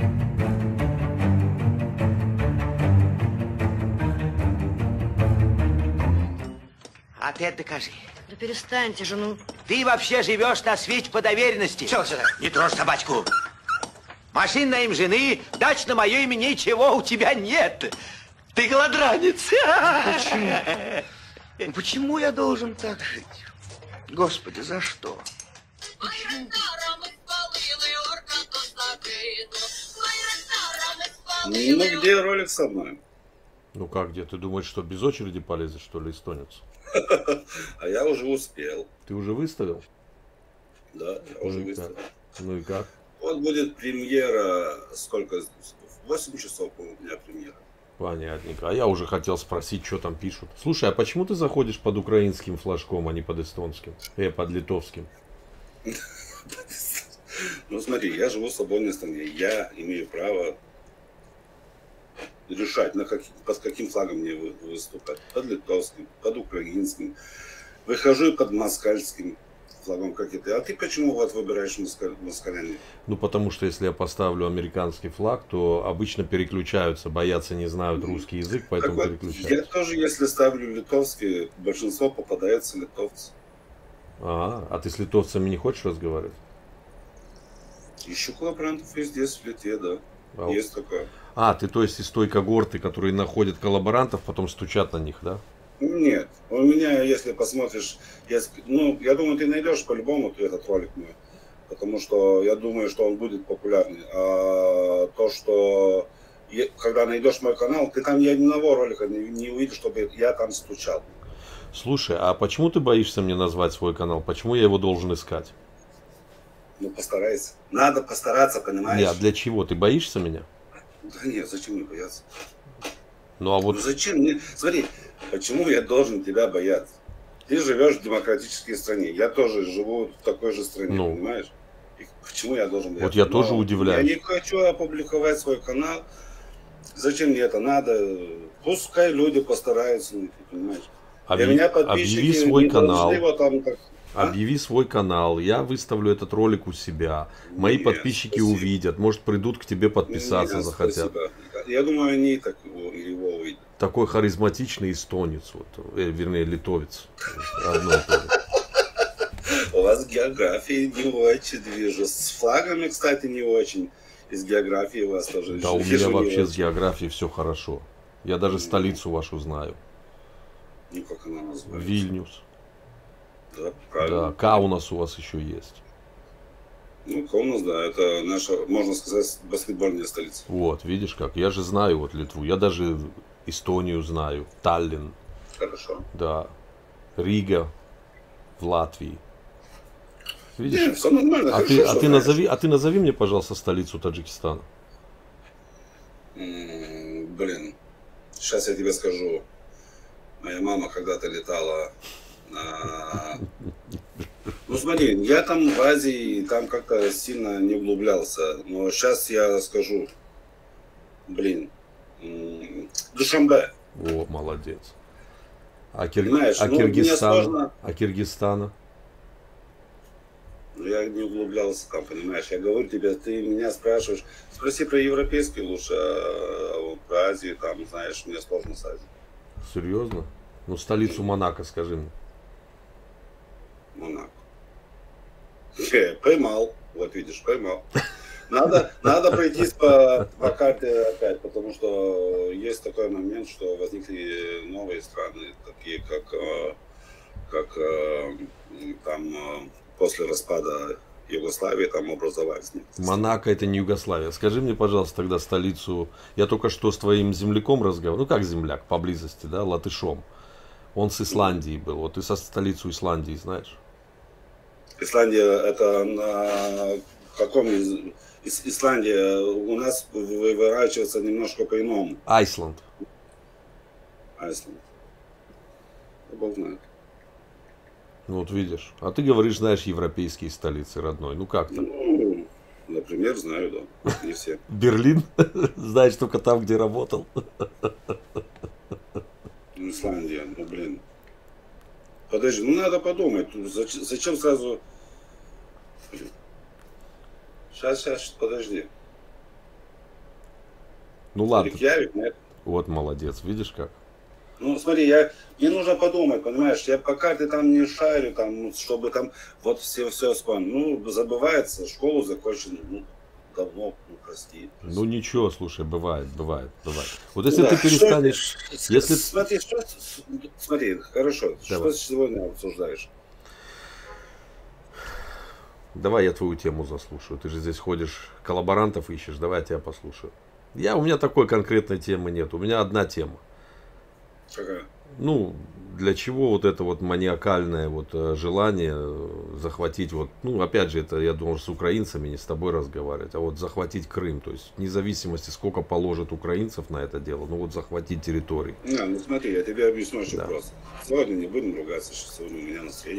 А ты это докажи. Да перестаньте же, ну. Ты вообще живешь на свете по доверенности. Чего сюда? Не трожь собачку. Машин на им жены, дач на мое имя ничего у тебя нет. Ты голодранец. Почему? Ну, почему я должен так жить? Господи, за что? Ну, где ролик со мной? Ну как, где? Ты думаешь, что без очереди полезешь, что ли, эстонец? А я уже успел. Ты уже выставил? Да, я уже выставил. Ну и как? Вот будет премьера, сколько? 8 часов у меня премьера. Понятненько. А я уже хотел спросить, что там пишут. Слушай, а почему ты заходишь под украинским флажком, а не под эстонским? Под литовским? Ну смотри, я живу в свободной стране. Я имею право решать, под каким флагом мне выступать. Под литовским, под украинским. Выхожу и под москальским флагом, как и ты. А ты почему вот выбираешь москаляне? Ну, потому что если я поставлю американский флаг, то обычно переключаются, боятся, не знают русский язык, поэтому вот, переключаются. я тоже, если ставлю литовский, большинство попадается литовцы. А ты с литовцами не хочешь разговаривать? Ищу коллаборантов и здесь, в Литве, да. Есть такое. Ты то есть из той когорты, которые находят коллаборантов, потом стучат на них, да? Нет, у меня, если посмотришь, я думаю, ты найдешь по-любому этот ролик мой, потому что я думаю, что он будет популярный. А то, что когда найдешь мой канал, ты там ни одного ролика не увидишь, чтобы я там стучал. Слушай, а почему ты боишься мне назвать свой канал? Почему я его должен искать? Ну, постарайся. Надо постараться, понимаешь? Нет, а для чего? Ты боишься меня? Да нет, зачем мне бояться? Ну, а вот... Ну, зачем мне... Смотри, почему я должен тебя бояться? Ты живешь в демократической стране. Я тоже живу в такой же стране, понимаешь? И почему я должен бояться? Вот я тоже удивляюсь. Я не хочу опубликовать свой канал. Зачем мне это надо? Пускай люди постараются, понимаешь? Для меня подписчики объяви свой канал. Вот там как... Объяви свой канал, я выставлю этот ролик у себя. Мои подписчики увидят, может придут к тебе подписаться захотят. Спасибо. Я думаю, они так его увидят. Такой харизматичный эстонец, вернее литовец. Одно и то же. У вас географии не очень вижу. С флагами, кстати, не очень. Из географии у вас тоже. Да, у меня вообще с географией все хорошо. Я даже столицу вашу знаю. Ну, как она называется? Вильнюс. Да, правильно. Да, Каунас у вас еще есть. Ну, Каунас, да, это наша, можно сказать, баскетбольная столица. Вот, видишь как, я же знаю вот Литву, я даже Эстонию знаю, Таллин. Хорошо. Да, Рига в Латвии. Видишь? Нет, все нормально. Ты назови мне, пожалуйста, столицу Таджикистана. Блин, сейчас я тебе скажу. Моя мама когда-то летала Ну смотри, я там в Азии там как-то сильно не углублялся, но сейчас я скажу, блин, Душанбе. О, молодец. Понимаешь, Киргизстана? А Киргизстана? Я не углублялся там, понимаешь. Я говорю тебе, ты меня спрашиваешь, спроси про европейский лучше, а вот про Азию, там, знаешь, мне сложно с Азией. Серьезно? Ну, столицу Монако скажи мне. Монако. Поймал. Вот видишь, поймал. Надо пройтись по карте опять, потому что есть такой момент, что возникли новые страны, такие как там после распада Югославии там образовались. Монако это не Югославия. Скажи мне, пожалуйста, тогда столицу. Я только что с твоим земляком разговаривал. Ну как земляк, поблизости, да, латышом. Он с Исландии был. Вот ты со столицу Исландии знаешь? Исландия это на каком Исландия у нас выворачивается немножко по-иному. Айсланд. Айсланд. Бог знает. Ну вот видишь. А ты говоришь, знаешь европейские столицы, родной. Ну как-то. Ну, например, знаю, да. Не все. Берлин? Знаешь только там, где работал. Исландия, ну блин. Подожди, ну надо подумать. Зачем сразу... Сейчас, подожди. Ну ладно, Рейкьявик, нет. вот молодец, видишь как? Ну, смотри, мне нужно подумать, понимаешь, я по карте там не шарю, там, чтобы там вот все вспомнить. Ну, забывается, школу закончил, ну, давно, ну, прости. Ну ничего, слушай, бывает. Вот если Ну ты да, перестанешь, если... Смотри, хорошо, Давай. что сегодня обсуждаешь? Давай я твою тему заслушаю. Ты же здесь ходишь, коллаборантов ищешь, давай я тебя послушаю. У меня такой конкретной темы нет, у меня одна тема. Какая? Ну, для чего вот это вот маниакальное вот желание захватить вот, ну, опять же, это я думал с украинцами, не с тобой разговаривать, а вот захватить Крым, то есть вне зависимости, сколько положат украинцев на это дело, ну вот захватить территории. Ну смотри, я тебе объясню очень Да. просто. Сегодня не будем ругаться, что сегодня у меня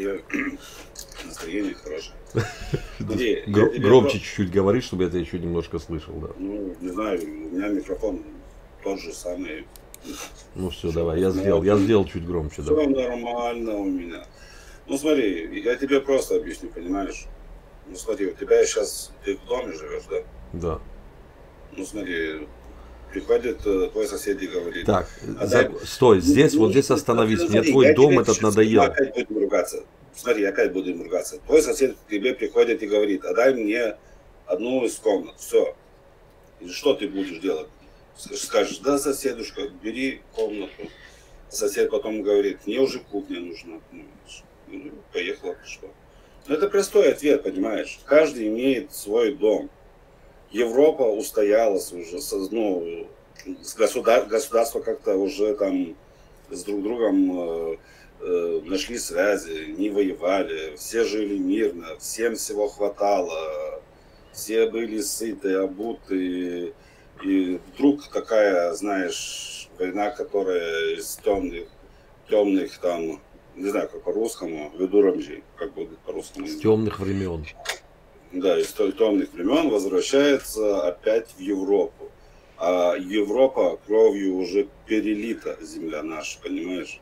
настроение хорошее. Смотри, я тебе Громче чуть-чуть говори, чтобы я тебя еще немножко слышал, да. Ну, не знаю, у меня микрофон тот же самый. Ну все, давай, я сделал чуть громче, Все да. нормально у меня. Ну смотри, я тебе просто объясню, понимаешь? Ну смотри, у тебя сейчас, ты в доме живешь, да? Да. Ну смотри, приходит твой сосед и говорит. Так, дай- стой, здесь, вот здесь остановись, мне смотри, твой я дом тебе этот сейчас надоел. Опять будем ругаться. Смотри, опять будем ругаться. Твой сосед к тебе приходит и говорит, отдай мне одну из комнат, все. И что ты будешь делать? Скажешь, да, соседушка, бери комнату. Сосед потом говорит, мне уже кухня нужна. Ну, поехала, что? Ну, это простой ответ, понимаешь? Каждый имеет свой дом. Европа устоялась уже, ну, государства как-то уже там с друг другом нашли связи, не воевали, все жили мирно, всем всего хватало, все были сыты, обуты. И вдруг такая, знаешь, война, которая из темных там, не знаю, как по-русскому, ведурамжи, как будет по-русскому. С темных времен. Да, из темных времен возвращается опять в Европу. А Европа кровью уже перелита, земля наша, понимаешь?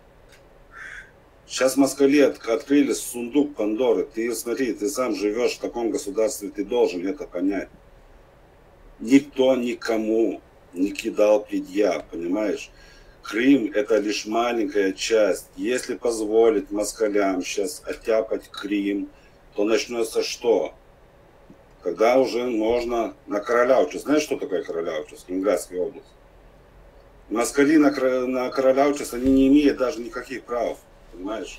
Сейчас москали открыли сундук Пандоры. Ты смотри, ты сам живешь в таком государстве, ты должен это понять. Никто никому не кидал предъяв, понимаешь? Крым – это лишь маленькая часть. Если позволить москалям сейчас оттяпать Крым, то начнется что? Когда уже можно на Караляуче. Знаешь, что такое Караляуче? Ленинградская область. Москали на Караляуче, они не имеют даже никаких прав, понимаешь?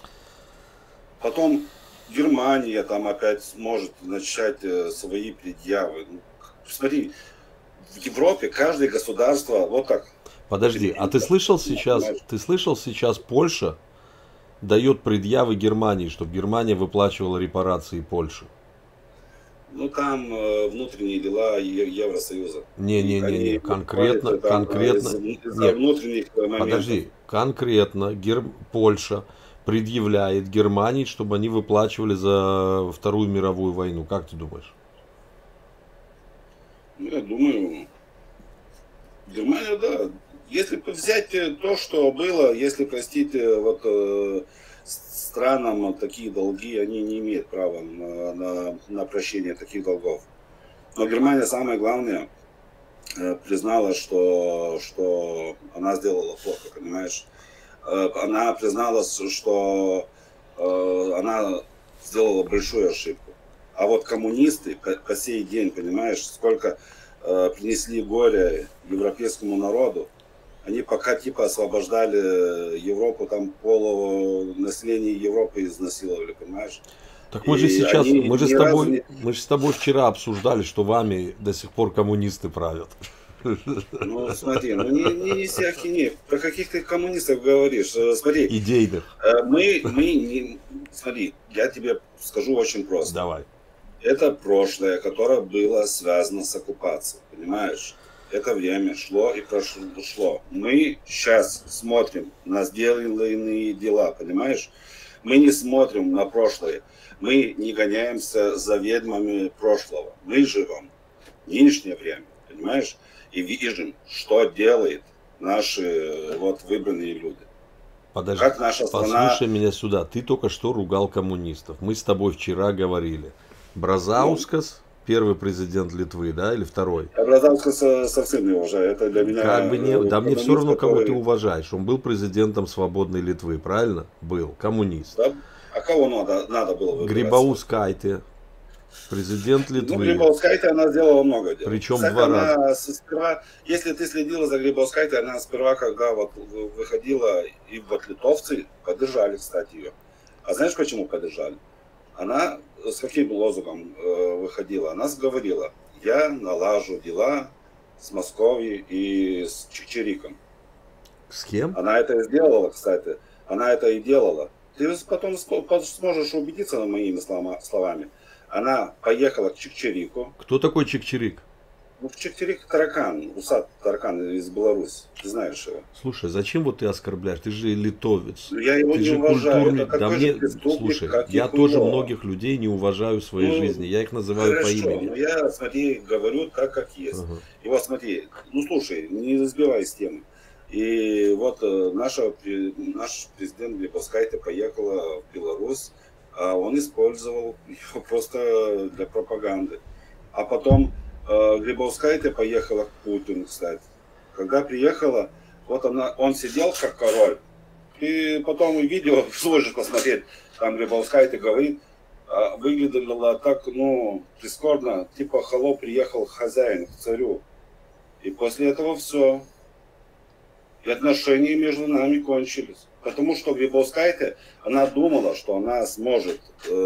Потом Германия там опять сможет начать свои предъявы. Смотри, в Европе каждое государство вот так. Подожди, а ты слышал сейчас Польша дает предъявы Германии, чтобы Германия выплачивала репарации Польше? Ну там внутренние дела Евросоюза. Не, конкретно, из-за внутренних моментов. Подожди, конкретно Польша предъявляет Германии, чтобы они выплачивали за Вторую мировую войну. Как ты думаешь? Ну, я думаю, Германия, да. Если взять то, что было, если простить вот странам такие долги, они не имеют права на прощение таких долгов. Но Германия, самое главное, признала, что она сделала плохо, понимаешь? Она признала, что она сделала большую ошибку. А вот коммунисты по сей день, понимаешь, сколько принесли горя европейскому народу, они пока типа освобождали Европу, там полунаселение Европы изнасиловали, понимаешь? Так мы же сейчас, они мы же ни с тобой вчера обсуждали, что вами до сих пор коммунисты правят. Ну смотри, ну не всякие, не. Про каких ты коммунистов говоришь? Смотри, Идейных. смотри, я тебе скажу очень просто. Давай. Это прошлое, которое было связано с оккупацией, понимаешь? Это время шло и прошло. Мы сейчас смотрим на сделанные дела, понимаешь? Мы не смотрим на прошлое. Мы не гоняемся за ведьмами прошлого. Мы живем в нынешнее время, понимаешь? И видим, что делают наши вот выбранные люди. Подожди, Как наша страна... послушай меня сюда. Ты только что ругал коммунистов. Мы с тобой вчера говорили. Бразаускас первый президент Литвы, да, или второй? Я Бразовского совсем не уважаю. Это для меня... Как бы не, да мне все равно, кого ты который- уважаешь. Он был президентом свободной Литвы, правильно? Был, коммунист. Да? А кого надо было выбирать? Грибаускайте, президент Ну, Литвы. Грибаускайте, она сделала много дел. Причем Кстати, два она сперва, если ты следила за Грибаускайте, она сперва, когда вот выходила, и вот литовцы поддержали, кстати, ее. А знаешь, почему поддержали? Она с каким лозунгом выходила? Она говорила: я налажу дела с Московией и с Чичириком. С кем? Она это и сделала, кстати. Она это и делала. Ты потом сможешь убедиться моими словами. Она поехала к Чичирику. Кто такой Чик-Чирик? Ну, Чичирик таракан, усатый таракан из Беларуси. Ты знаешь его. Слушай, зачем вот ты оскорбляешь? Ты же литовец. Ну, я его Ты не же уважаю. культурный. Это Да такой же мне, преступник, слушай, как и я тоже Хуйло. многих людей не уважаю в своей Ну, жизни. Я их называю по Хорошо, имени. но я, смотри, говорю так, как есть. Ага. И вот смотри, ну слушай, не сбивай с темы. И вот наш президент Грибаускайте поехала в Беларусь, а он использовал его просто для пропаганды. А потом Грибаускайте поехала к Путину, кстати. Когда приехала, вот он сидел как король. И потом и видео сложно посмотреть, там Грибаускайте говорит, выглядело так, ну, прискорбно, типа холоп приехал хозяин к царю. И после этого все. И отношения между нами кончились. Потому что Грибаускайте, она думала, что она сможет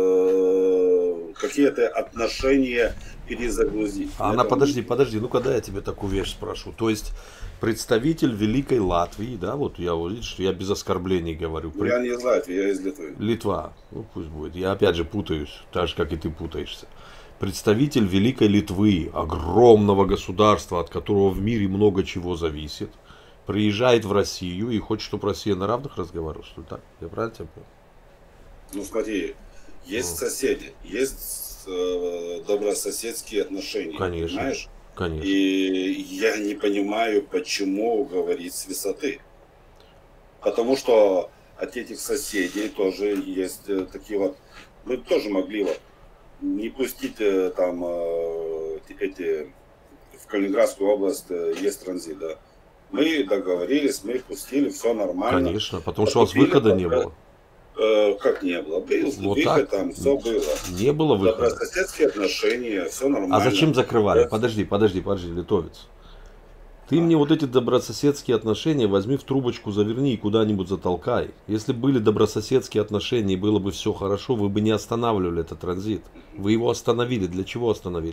какие-то отношения перезагрузить. А она, Это- подожди, ну когда я тебе такую вещь спрошу. То есть представитель Великой Латвии, да, вот я, видишь, я без оскорблений говорю. Я не из Латвии, я из Литвы. Литва, ну пусть будет. Я опять же путаюсь, так же, как и ты путаешься. Представитель Великой Литвы, огромного государства, от которого в мире много чего зависит, приезжает в Россию и хочет, чтобы Россия на равных разговаривала, что ли, так? Я правильно тебя понял? Ну смотри, есть соседи, есть добрососедские отношения. Конечно. Понимаешь? Конечно. И я не понимаю, почему говорить с высоты. Потому что от этих соседей тоже есть такие вот... Мы тоже могли вот не пустить там эти... В Калининградскую область есть транзит, да. Мы договорились, мы пустили, все нормально. Конечно, потому что у вас Поступили выхода не пока- было. Как не было? Был Вот выход, так. там все было. Не было выхода. Добрососедские отношения, все нормально. А зачем закрывали? Да. Подожди, литовец. Ты мне вот эти добрососедские отношения возьми в трубочку, заверни и куда-нибудь затолкай. Если были добрососедские отношения и было бы все хорошо, вы бы не останавливали этот транзит. Вы его остановили. Для чего остановили?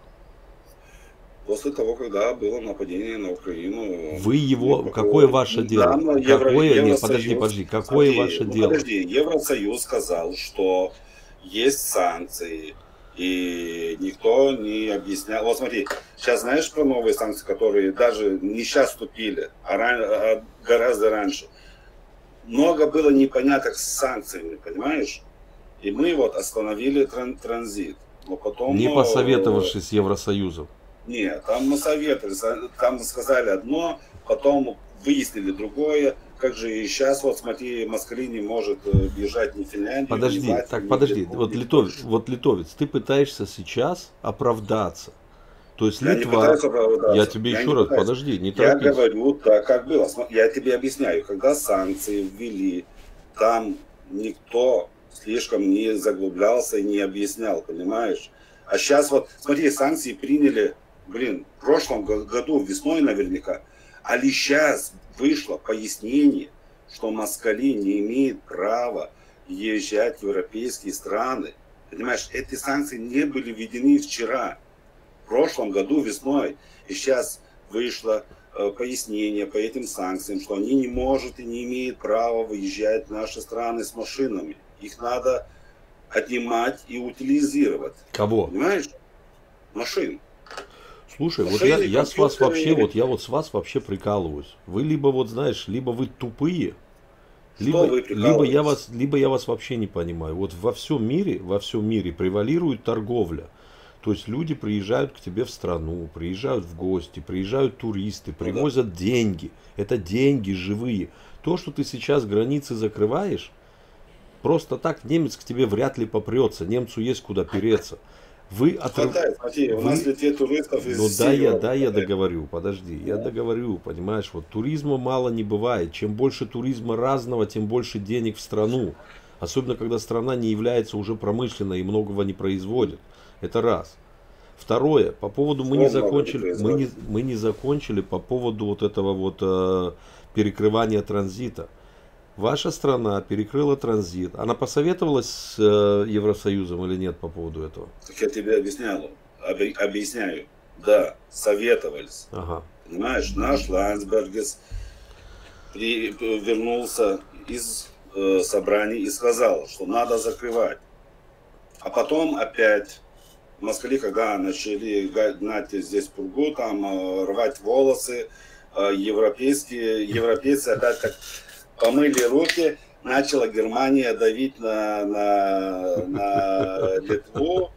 После того, когда было нападение на Украину... Вы его... никакого- Какое ваше дело? Нам Какое... Нет, Евросоюз- подожди. Какое Смотри, ваше ну, дело? Подожди, Евросоюз сказал, что есть санкции, и никто не объяснял. Вот смотри, сейчас знаешь про новые санкции, которые даже не сейчас вступили, а гораздо раньше. Много было непоняток с санкциями, понимаешь? И мы вот остановили транзит. Но потом... Не посоветовавшись с Евросоюзом. Нет, там мы советовались, там сказали одно, потом выяснили другое. Как же и сейчас, вот смотри, москаль не может бежать ни в Финляндию, Подожди, ни в Латвию, так ни в подожди, Литву. вот литовец, ты пытаешься сейчас оправдаться. То есть Я не Литва, пытаюсь оправдаться. я тебе Я еще не раз, пытаюсь. подожди, не Я торопись. говорю так, как было. Я тебе объясняю, когда санкции ввели, там никто слишком не заглублялся и не объяснял, понимаешь? А сейчас вот, смотри, санкции приняли, в прошлом году, весной наверняка, а ли сейчас вышло пояснение, что москали не имеют права езжать в европейские страны. Понимаешь, эти санкции не были введены вчера, в прошлом году весной. И сейчас вышло пояснение по этим санкциям, что они не могут и не имеют права выезжать в наши страны с машинами. Их надо отнимать и утилизировать. Кого? Понимаешь? Машин. Слушай, вот Мошенники, я с вас компьютеры. вообще, вот я вот с вас вообще прикалываюсь. Вы либо вот знаешь, либо вы тупые, Что вы прикалываетесь? либо я вас вообще не понимаю. Вот во всем мире превалирует торговля. То есть люди приезжают к тебе в страну, приезжают в гости, приезжают туристы, привозят деньги. Это деньги живые. То, что ты сейчас границы закрываешь, просто так немец к тебе вряд ли попрется. Немцу есть куда переться. Вы Хватает, смотри, у нас летит туристов из Ну всей да, я Европы. договорю, подожди, я договорю, понимаешь, вот туризма мало не бывает. Чем больше туризма разного, тем больше денег в страну. Особенно, когда страна не является уже промышленной и многого не производит. Это раз. Второе, по поводу мы не Что много не закончили, производит? мы не закончили по поводу вот этого вот перекрывания транзита. Ваша страна перекрыла транзит. Она посоветовалась с Евросоюзом или нет по поводу этого? Так я тебе объясняю. Да, советовались. Ага. Понимаешь, наш Ландсбергес вернулся из собраний и сказал, что надо закрывать. А потом опять москали, когда начали гнать здесь пургу, там рвать волосы, европейцы опять как помыли руки, начала Германия давить на Литву,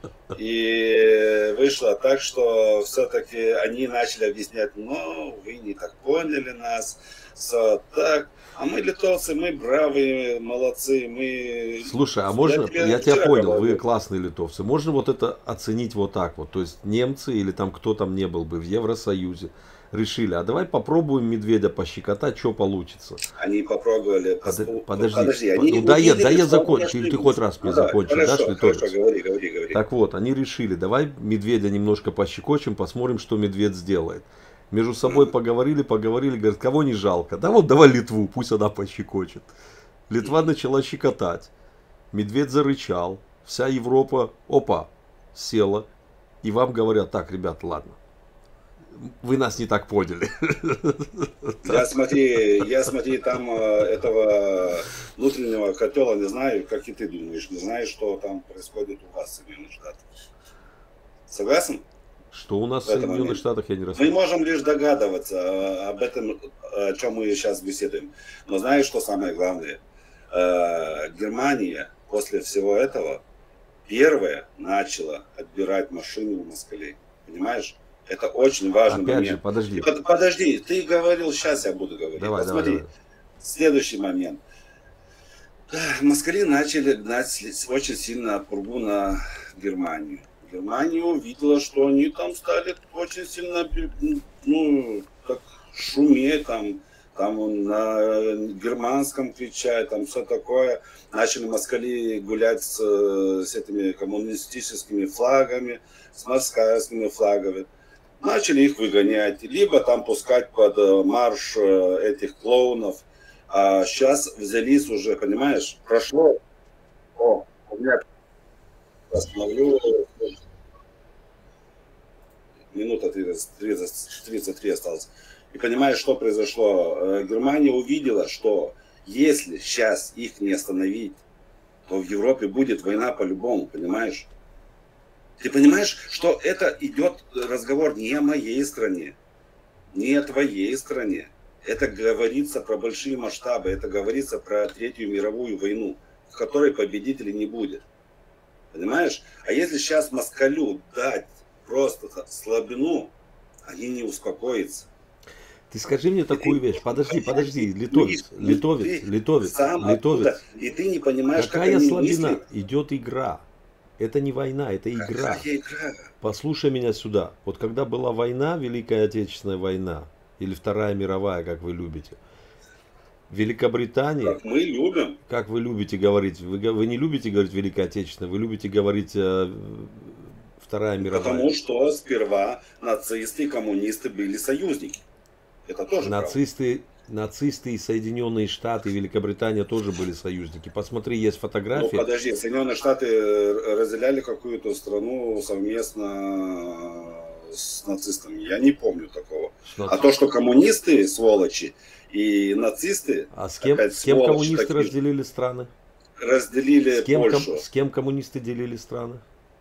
и вышло так, что все-таки они начали объяснять, ну, вы не так поняли нас, все так. А мы литовцы, мы бравые, молодцы, мы... Слушай, а можно, я тебя вчера понял, говорил. вы классные литовцы. Можно вот это оценить вот так вот? То есть немцы или там кто там не был бы в Евросоюзе решили, а давай попробуем медведя пощекотать, что получится. Они попробовали... Подожди, они ну дай я увидели, что закончу, они или ты ошиблись. хоть раз мне Ну да, закончишь, хорошо, дашь, литовец? хорошо, говори. Так вот, они решили, давай медведя немножко пощекочем, посмотрим, что медведь сделает. Между собой поговорили, говорят, кого не жалко. Да вот давай Литву, пусть она пощекочет. Литва начала щекотать. Медведь зарычал. Вся Европа, опа, села. И вам говорят, так, ребят, ладно. Вы нас не так поняли. Я смотри, там этого внутреннего котела не знаю, как и ты думаешь. Не знаю, что там происходит у вас в Соединенных Штатах. Согласен? Что у нас в В этом Соединенных моменте. Штатах, я не Мы расскажу. можем лишь догадываться об этом, о чем мы сейчас беседуем. Но знаешь, что самое главное? Германия после всего этого первая начала отбирать машины у москалей. Понимаешь? Это очень важный Опять момент. же, подожди. Подожди, ты говорил, сейчас я буду говорить. Давай, Посмотри, давай. следующий момент. Москали начали гнать очень сильно пургу на Германию. Германия увидела, что они там стали очень сильно, ну, так шуметь, там на германском кричать, там все такое. Начали москали гулять с этими коммунистическими флагами, с москальскими флагами. Начали их выгонять, либо там пускать под марш этих клоунов. А сейчас взялись уже, понимаешь, прошло. О, у меня остановлю. Минута 33 осталось. И понимаешь, что произошло? Германия увидела, что если сейчас их не остановить, то в Европе будет война по-любому, понимаешь? Ты понимаешь, что это идет разговор не о моей стране, не о твоей стране. Это говорится про большие масштабы, это говорится про Третью мировую войну, в которой победителей не будет. Понимаешь? А если сейчас москалю дать просто слабину, они не успокоятся. Ты скажи мне такую вещь. Подожди, литовец. И ты не понимаешь, Какая как они слабина? мыслят. Идет игра. Это не война, это игра. Какая игра? Послушай меня сюда. Вот когда была война, Великая Отечественная война, или Вторая мировая, как вы любите, Великобритания, Как мы любим. как вы любите говорить, вы не любите говорить Великая Отечественная, вы любите говорить Вторая мировая. Потому что сперва нацисты и коммунисты были союзники. Это тоже правда. Нацисты и Соединенные Штаты и Великобритания тоже были союзники. Посмотри, есть Ну, фотографии. подожди, Соединенные Штаты разделяли какую-то страну совместно с нацистами. Я не помню такого. А то, что коммунисты сволочи и нацисты, А с кем опять коммунисты сволочи такие, разделили страны? разделили Польшу. С кем коммунисты делили страны?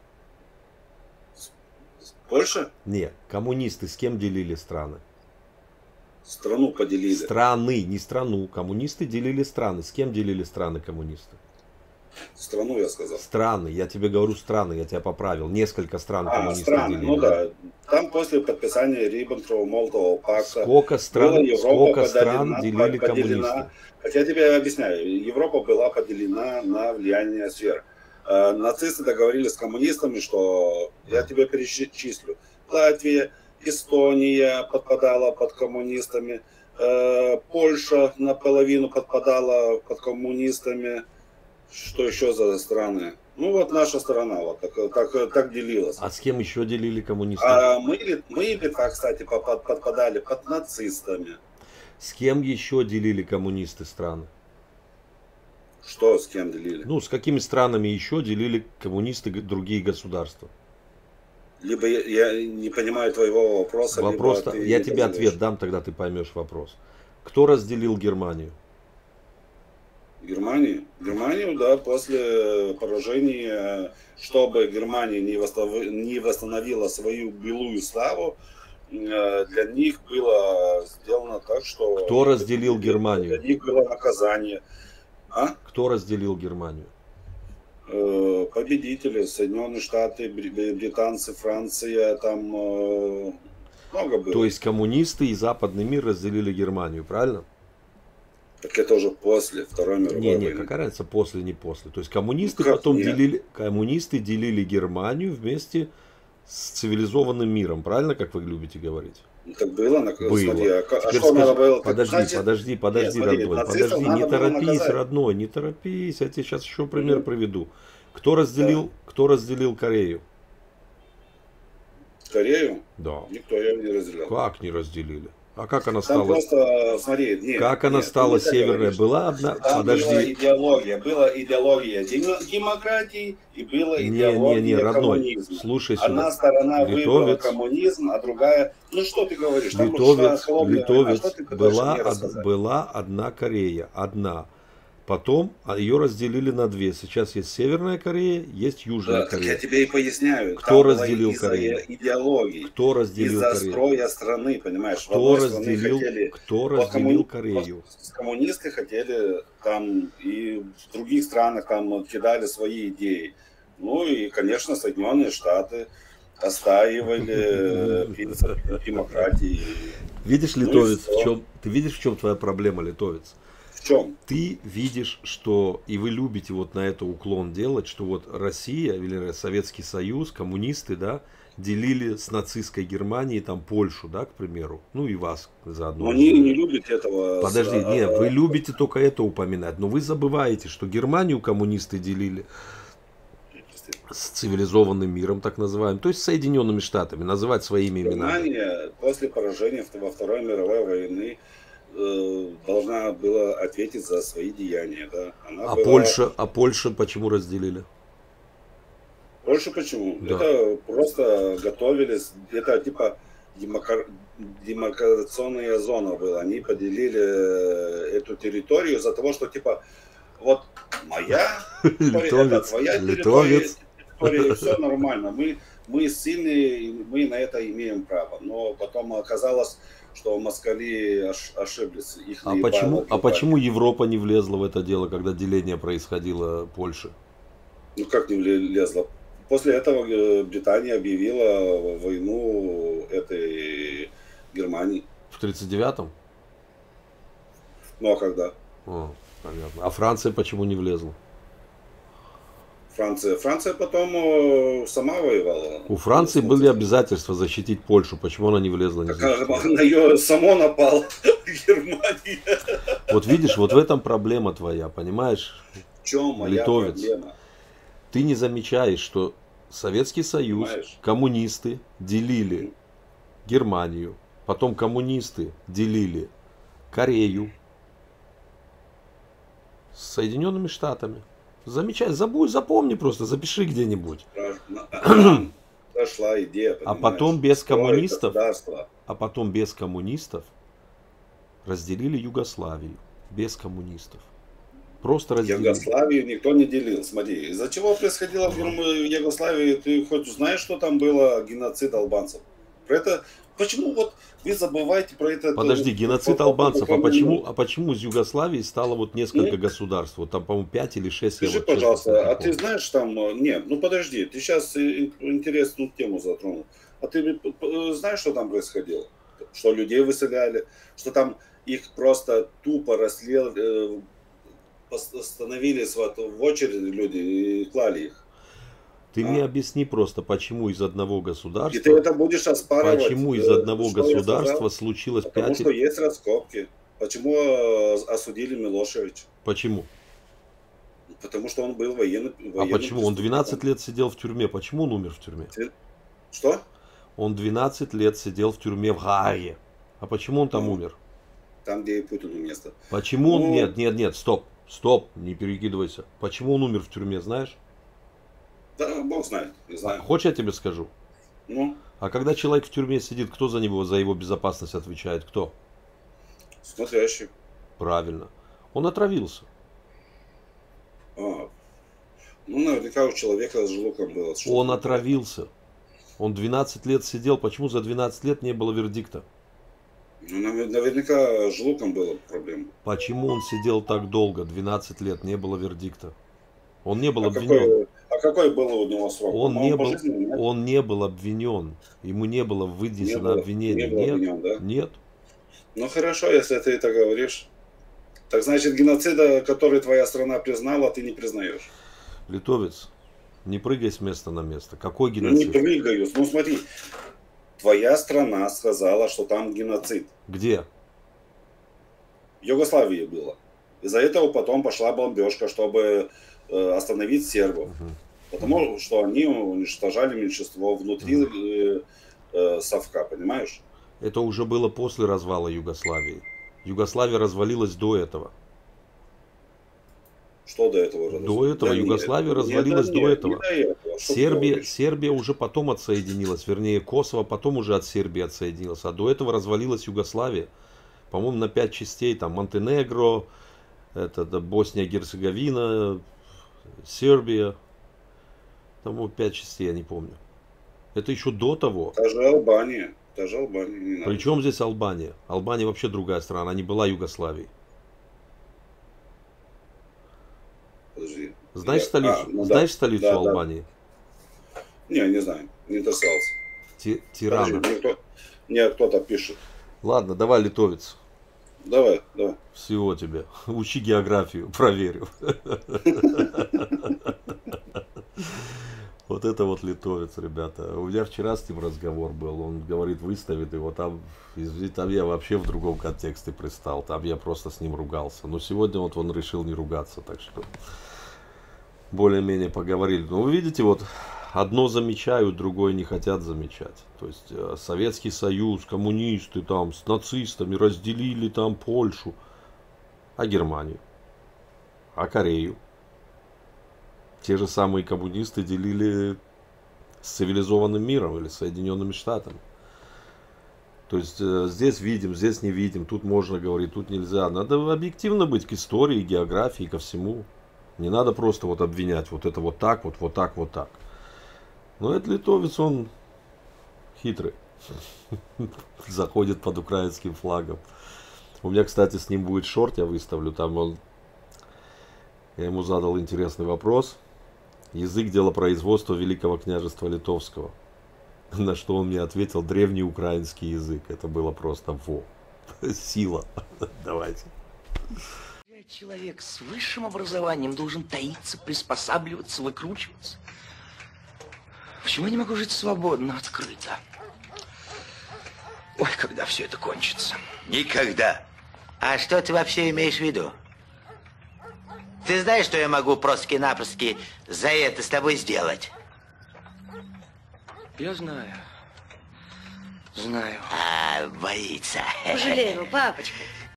Польша? Нет, коммунисты с кем делили страны? Страну поделили. Страны, не страну. Коммунисты делили страны. С кем делили страны коммунисты? Страну, я сказал. Страны. Я тебе говорю страны, я тебя поправил. Несколько стран коммунисты страны, делили. ну да. Там после подписания Риббентроп-Молотова пакта Сколько стран поделена, делили коммунисты? Хотя я тебе объясняю, Европа была поделена на влияние сфер. Нацисты договорились с коммунистами, что я тебе перечислю. Латвия, Эстония подпадала под коммунистами, Польша наполовину подпадала под коммунистами. Что еще за страны? Ну вот наша страна вот так делилась. А с кем еще делили коммунисты? А мы Литва, кстати, подпадали под нацистами. С кем еще делили коммунисты страны? Что с кем делили? Ну, с какими странами еще делили коммунисты другие государства? Либо я не понимаю твоего вопроса, Вопрос, либо ты я не тебе понимаешь. ответ дам, тогда ты поймешь вопрос. Кто разделил Германию? Германию, да, после поражения, чтобы Германия не восстановила свою былую славу, для них было сделано так, что... Кто разделил Германию? Для них было наказание. А? Кто разделил Германию? Победители, Соединенные Штаты, британцы, Франция, там много было. То есть коммунисты и западный мир разделили Германию, правильно? Так это уже после Второй мировой Не, войны. какая разница после, не после. То есть коммунисты Как потом нет? делили Германию вместе с цивилизованным миром, правильно, как вы любите говорить? Так было, Было. смотри, а Теперь что надо скажи, было? подожди, Значит, подожди, нет, смотри, родной, нацистов подожди, надо не было торопись, наказать. родной, не торопись, я тебе сейчас еще пример приведу. Кто разделил Корею? Корею? Да. Никто ее не разделял. Как не разделили? А как она Там стала? просто, смотри, нет, Как она нет, стала ты не так северной? говоришь. Была одна. Там Подожди. была идеология демократии и была идеология Не, родной. коммунизма. Слушай Одна сюда. сторона выбрала Литовец. коммунизм, а другая... Ну что ты говоришь? Там шла Литовец, холодная война. Что ты пытаешься мне рассказать? была одна Корея, одна. Потом ее разделили на две. Сейчас есть Северная Корея, есть Южная Да, так я Корея. тебе и поясняю. Кто Там было разделил из-за Корею? идеологии. Кто разделил Из-за Корею? строя страны, понимаешь? В Кто одной стране хотели... разделил Корею? Коммунисты хотели там и в других странах там кидали свои идеи. Ну и, конечно, Соединенные Штаты отстаивали принцип демократии. Видишь, Ну и литовец, всё. ты видишь, в чем твоя проблема, литовец? В чем? Ты видишь, что, и вы любите вот на это уклон делать, что вот Россия или Советский Союз, коммунисты, да, делили с нацистской Германией там Польшу, да, к примеру, ну и вас заодно. Но они не любят этого. Подожди, нет, вы любите только это упоминать, но вы забываете, что Германию коммунисты делили с цивилизованным миром, так называемым, то есть с Соединенными Штатами, называть своими именами. Германия после поражения во Второй мировой войны должна была ответить за свои деяния. Да? Она была... Польша почему разделили? Польша почему? Да. Это просто готовились, это типа демаркационная зона была. Они поделили эту территорию из-за того, что типа вот моя территория, это твоя территория, все нормально. Мы сильные, мы на это имеем право. Но потом оказалось, что москали ошиблись. Их Почему Европа не влезла в это дело, когда деление происходило Польши? Ну как не влезла? После этого Британия объявила войну этой Германии. В 1939-м? Ну а когда? Понятно. А Франция почему не влезла? Франция потом сама воевала. У Франции были обязательства защитить Польшу. Почему она не влезла? Не на ее само напала Германия. Вот видишь, вот в этом проблема твоя, понимаешь? В чем моя проблема? Ты не замечаешь, что Советский Союз, коммунисты делили Германию, потом коммунисты делили Корею с Соединенными Штатами. Замечай, запомни просто, запиши где-нибудь. Дошла идея, а потом без коммунистов разделили Югославию. Без коммунистов. Просто разделили. Югославию никто не делил. Смотри, из-за чего происходило в Югославии, ты хоть знаешь, что там было геноцид албанцев? Про это... Почему вот вы забываете про это? Подожди, геноцид албанцев. А почему из Югославии стало вот несколько государств? Вот там, по-моему, 5 или 6. Скажи, пожалуйста, а ты знаешь там... Нет, ну подожди, ты сейчас интересную тему затронул. А ты знаешь, что там происходило? Что людей выселяли? Что там их просто тупо становились вот в очередь люди и клали их. Ты мне объясни просто, почему из одного И ты государства, это будешь оспаривать. почему из одного что я государства сказал? случилось Потому 5... что есть раскопки. Почему осудили Милошевича? Почему? Потому что он был военным. А почему? Он 12 лет сидел в тюрьме. Почему он умер в тюрьме? Что? Он 12 лет сидел в тюрьме в Гааге. А почему он там Ну, умер? Там, где и Путину место. Почему он... Ну, Нет, стоп, не перекидывайся. Почему он умер в тюрьме, знаешь? Да, Бог знает, не знаю. Хочешь, я тебе скажу? Ну, А когда человек в тюрьме сидит, кто за него, за его безопасность отвечает? Кто? смотрящий. Правильно. Он отравился. А, ну, наверняка у человека с желудком было. что-то. Он отравился. Он 12 лет сидел. Почему за 12 лет не было вердикта? Ну, наверняка с желудком была проблема. Почему он сидел так долго? 12 лет не было вердикта. Он не был обвинен. Какой был у него срок? Он По-моему, не был, пожизненный, нет? он не был обвинен. Ему не было вынесено было- обвинение. не был Нет, обвинен, да? нет. Ну хорошо, если ты это говоришь. Так значит, геноцида, который твоя страна признала, ты не признаешь. Литовец, не прыгай с места на место. Какой Ну не геноцид? прыгаю. Ну смотри, твоя страна сказала, что там геноцид. Где? В Югославии было. Из-за этого потом пошла бомбежка, чтобы остановить сербов. Потому что они уничтожали меньшинство внутри совка, понимаешь? Это уже было после развала Югославии. Югославия развалилась до этого. Что до этого? До этого Югославия развалилась до этого. Что ты говоришь? Сербия уже потом отсоединилась, вернее Косово потом уже от Сербии отсоединилась, а до этого развалилась Югославия. По-моему, на 5 частей, там Монтенегро, да, Босния-Герцеговина, Сербия, там 5 частей, я не помню. Это еще до того. Даже Албания. Даже Албания не надо. Причем здесь Албания? Албания вообще другая страна, она не была Югославией. Подожди. Знаешь Я- столицу, ну да. знаешь столицу Да, да. Албании? Не знаю. Не интересовался. Тирана. Подожди, мне кто-то пишет. Ладно, давай, литовец. Давай. Всего тебе. Учи географию, проверю. Вот это вот литовец, ребята. У меня вчера с ним разговор был. Он говорит, выставит его там. Извини, там я вообще в другом контексте пристал. Там я просто с ним ругался. Но сегодня вот он решил не ругаться. Так что более-менее поговорили. Но вы видите, вот одно замечают, другое не хотят замечать. То есть Советский Союз, коммунисты там с нацистами разделили там Польшу. А Германию? А Корею? Те же самые коммунисты делили с цивилизованным миром или Соединенными Штатами. То есть здесь видим, здесь не видим, тут можно говорить, тут нельзя. Надо объективно быть к истории, географии, ко всему. Не надо просто вот обвинять вот это вот так, вот так, вот так. Но этот литовец, он хитрый. Заходит под украинским флагом. У меня, кстати, с ним будет шорт, я выставлю. Там я ему задал интересный вопрос. Язык делопроизводства Великого княжества Литовского. На что он мне ответил: древний украинский язык. Это было просто сила. Давайте. Человек с высшим образованием должен таиться, приспосабливаться, выкручиваться. Почему я не могу жить свободно, открыто? Ой, когда все это кончится? Никогда. А что ты вообще имеешь в виду? Ты знаешь, что я могу просто-напросто за это с тобой сделать? Я знаю. Знаю. А, боится. Пожалей его, папочка.